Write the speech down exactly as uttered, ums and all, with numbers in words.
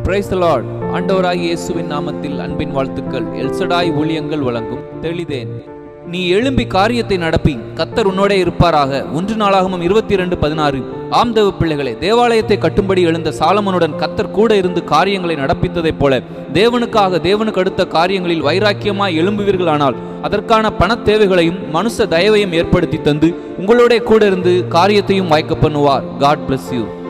Praise the Lord. ஆண்டவராகிய இயேசுவின் நாமத்தில் அன்பின் வாழ்த்துக்கள். எல்சடாய் ஊழியங்கள் வழங்கும் தெளிதேன். நீ எழும்பி காரியத்தை நடப்பி, கர்த்தர் உன்னோடே இருப்பாராக. ஒன்று நாளாகமம் இருபத்தி இரண்டு பதினாறு. ஆம் தேவ பிள்ளைகளே, தேவாலயத்தை கட்டும்படி எழுந்த சாலமோனுடன் கர்த்தர் கூட இருந்து காரியங்களை நடப்பித்ததைப் போல தேவனுக்காக தேவனுக்கு அடுத்த காரியங்களில் வைராக்கியமாய் எழும்புவீர்களானால் அதற்கான பண தேவைகளையும் மனுஷ தயவையும் ஏற்படுத்தி தந்து உங்களோட கூட இருந்து காரியத்தையும் வாய்க்க பண்ணுவார். God bless you.